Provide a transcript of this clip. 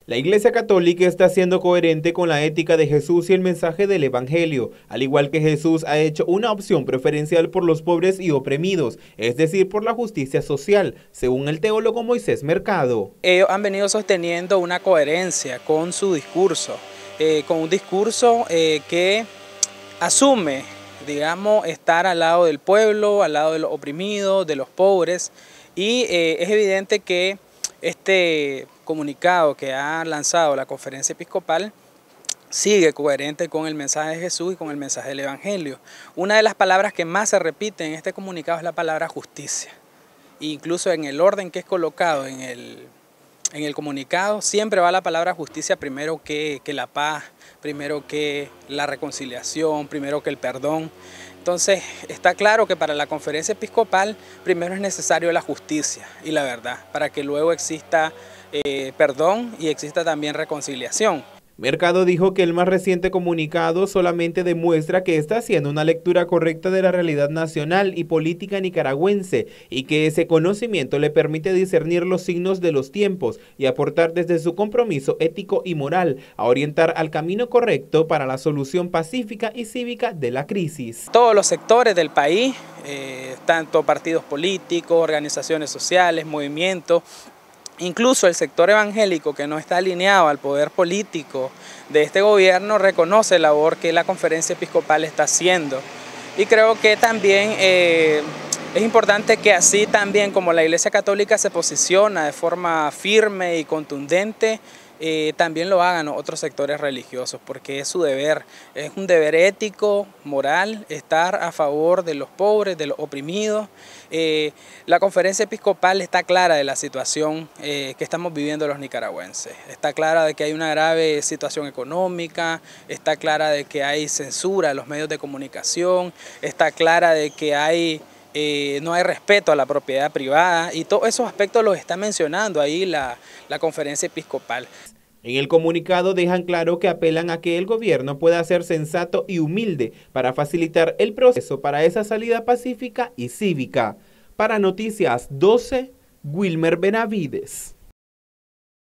La Iglesia Católica está siendo coherente con la ética de Jesús y el mensaje del Evangelio, al igual que Jesús ha hecho una opción preferencial por los pobres y oprimidos, es decir, por la justicia social, según el teólogo Moisés Mercado. Ellos han venido sosteniendo una coherencia con su discurso, con un discurso que asume, digamos, estar al lado del pueblo, al lado de los oprimidos, de los pobres, y es evidente que este comunicado que ha lanzado la Conferencia Episcopal sigue coherente con el mensaje de Jesús y con el mensaje del Evangelio. Una de las palabras que más se repite en este comunicado es la palabra justicia. Incluso en el orden que es colocado en el comunicado, siempre va la palabra justicia primero que la paz, primero que la reconciliación, primero que el perdón. Entonces está claro que para la Conferencia Episcopal primero es necesario la justicia y la verdad, para que luego exista perdón y exista también reconciliación. Mercado dijo que el más reciente comunicado solamente demuestra que está haciendo una lectura correcta de la realidad nacional y política nicaragüense y que ese conocimiento le permite discernir los signos de los tiempos y aportar desde su compromiso ético y moral a orientar al camino correcto para la solución pacífica y cívica de la crisis. Todos los sectores del país, tanto partidos políticos, organizaciones sociales, movimientos, incluso el sector evangélico que no está alineado al poder político de este gobierno reconoce la labor que la Conferencia Episcopal está haciendo. Y creo que también es importante que así también como la Iglesia Católica se posiciona de forma firme y contundente, también lo hagan otros sectores religiosos, porque es su deber, es un deber ético, moral, estar a favor de los pobres, de los oprimidos. La Conferencia Episcopal está clara de la situación que estamos viviendo los nicaragüenses, está clara de que hay una grave situación económica, está clara de que hay censura a los medios de comunicación, está clara de que no hay respeto a la propiedad privada y todos esos aspectos los está mencionando ahí la Conferencia Episcopal. En el comunicado dejan claro que apelan a que el gobierno pueda ser sensato y humilde para facilitar el proceso para esa salida pacífica y cívica. Para Noticias 12, Wilmer Benavides.